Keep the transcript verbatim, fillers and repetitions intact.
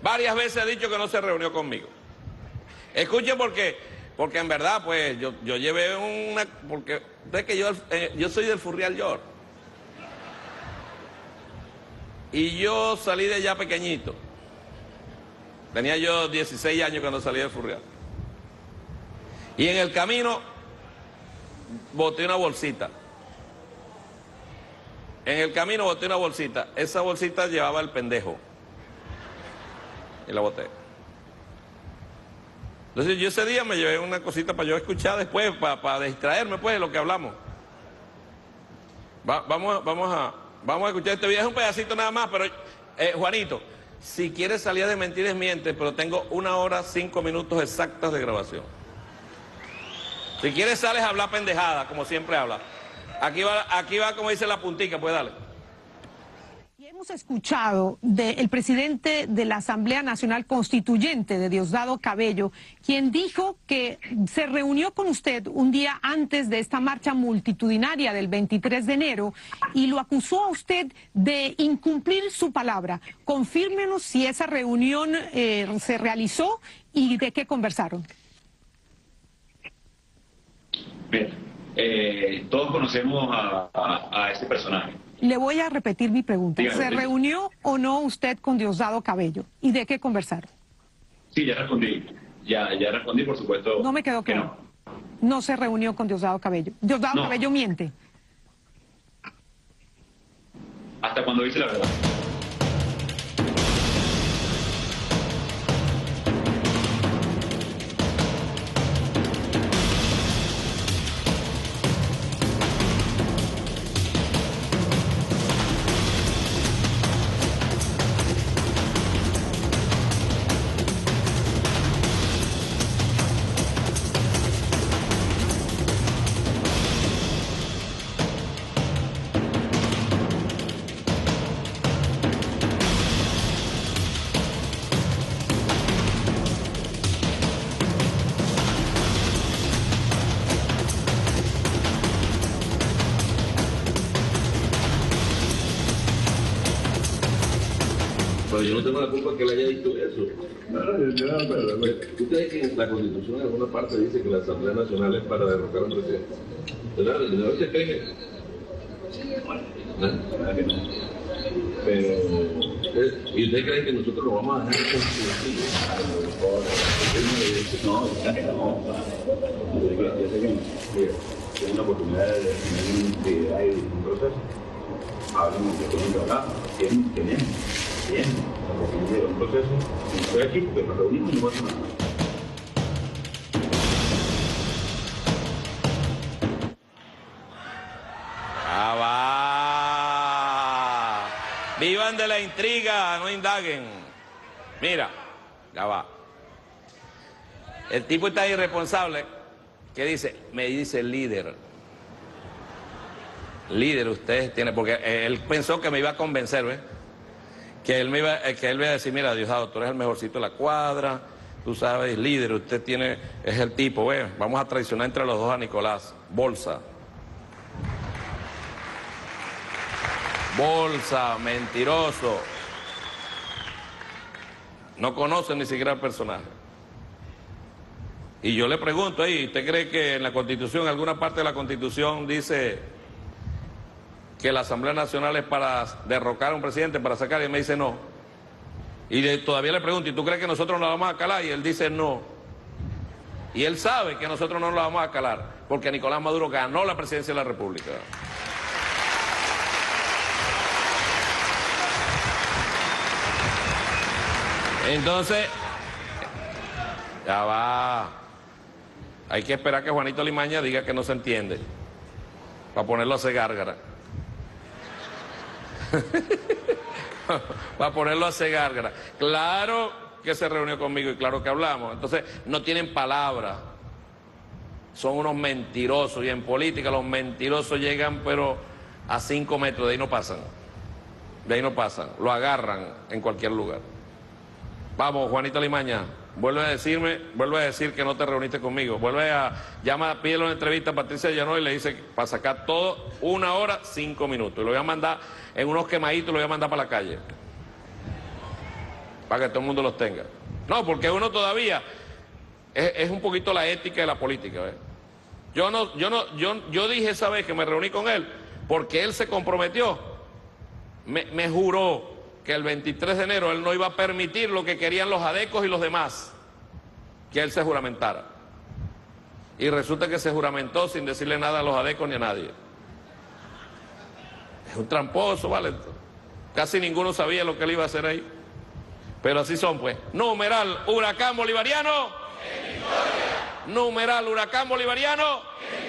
varias veces ha dicho que no se reunió conmigo. Escuchen porque, porque en verdad, pues, yo, yo llevé una, porque, es que yo, eh, yo soy del Furriel York. Y yo salí de allá pequeñito. Tenía yo dieciséis años cuando salí del Furriel. Y en el camino boté una bolsita. En el camino boté una bolsita. Esa bolsita llevaba el pendejo. Y la boté. Entonces yo ese día me llevé una cosita para yo escuchar después, para, para distraerme pues de lo que hablamos. Va, vamos, a, vamos, a, vamos a escuchar este video. Es un pedacito nada más, pero eh, Juanito, si quieres salir de mentiras, miente, pero tengo una hora, cinco minutos exactas de grabación. Si quieres sales a hablar pendejada, como siempre habla. Aquí va, aquí va como dice la puntica, pues dale. Y hemos escuchado del presidente de la Asamblea Nacional Constituyente, de Diosdado Cabello, quien dijo que se reunió con usted un día antes de esta marcha multitudinaria del veintitrés de enero y lo acusó a usted de incumplir su palabra. Confírmenos si esa reunión eh, se realizó y de qué conversaron. Bien, eh, todos conocemos a, a, a este personaje. Le voy a repetir mi pregunta. Dígame, ¿Se dígame. reunió o no usted con Diosdado Cabello? ¿Y de qué conversaron? Sí, ya respondí. Ya, ya respondí, por supuesto. No me quedó que claro. no. No se reunió con Diosdado Cabello. Diosdado No. Cabello miente. Hasta cuando dice la verdad. Pero yo no tengo la culpa que le haya dicho eso. Usted que en la Constitución en alguna parte dice que la Asamblea Nacional es para derrocar a un presidente. ¿Verdad? ¿De usted cree? ¿No? Pero, ¿y usted cree que nosotros lo vamos a dejar así? No, ya que no. Yo sé que, yo sé que tiene una oportunidad de tener una actividad y un proceso. Hablan de que tienen que hablar. Tienen que bien. Bien. La oportunidad de un proceso. Estoy aquí porque nos reunimos y no pasa nada. Ah, va. Vivan de la intriga, no indaguen. Mira, ya va. El tipo está irresponsable que dice, me dice el líder. Líder, ustedes tienen, porque él pensó que me iba a convencer, ¿ves? Que él me iba, que él me iba a decir, mira, Diosdado, tú eres el mejorcito de la cuadra, tú sabes, líder, usted tiene, es el tipo, ¿ves? Vamos a traicionar entre los dos a Nicolás. Bolsa. Bolsa, mentiroso. No conocen ni siquiera el personaje. Y yo le pregunto ahí, ¿usted cree que en la Constitución, en alguna parte de la Constitución dice que la Asamblea Nacional es para derrocar a un presidente, para sacar? Y él me dice no. Y de, todavía le pregunto, ¿y tú crees que nosotros nos la vamos a calar? Y él dice no. Y él sabe que nosotros no nos la vamos a calar, porque Nicolás Maduro ganó la presidencia de la República. Entonces, ya va. Hay que esperar que Juanito Limaña diga que no se entiende, para ponerlo a hacer gárgara. Para ponerlo a hacer gárgara. Claro que se reunió conmigo y claro que hablamos. Entonces, no tienen palabra. Son unos mentirosos. Y en política los mentirosos llegan, pero a cinco metros. De ahí no pasan. De ahí no pasan. Lo agarran en cualquier lugar. Vamos, Juanito Limaña. Vuelve a decirme, vuelve a decir que no te reuniste conmigo. Vuelve a, llama, pídele una entrevista a Patricia Llano y le dice para sacar todo, una hora, cinco minutos. Y lo voy a mandar en unos quemaditos, lo voy a mandar para la calle. para que todo el mundo los tenga. No, porque uno todavía es, es un poquito la ética de la política, ¿ves? Yo no, yo no, yo, yo dije esa vez que me reuní con él, porque él se comprometió, me, me juró que el veintitrés de enero él no iba a permitir lo que querían los adecos y los demás, que él se juramentara. Y resulta que se juramentó sin decirle nada a los adecos ni a nadie. Es un tramposo, ¿vale? Casi ninguno sabía lo que él iba a hacer ahí. Pero así son, pues. Numeral, huracán bolivariano. En victoria. Numeral, huracán bolivariano. En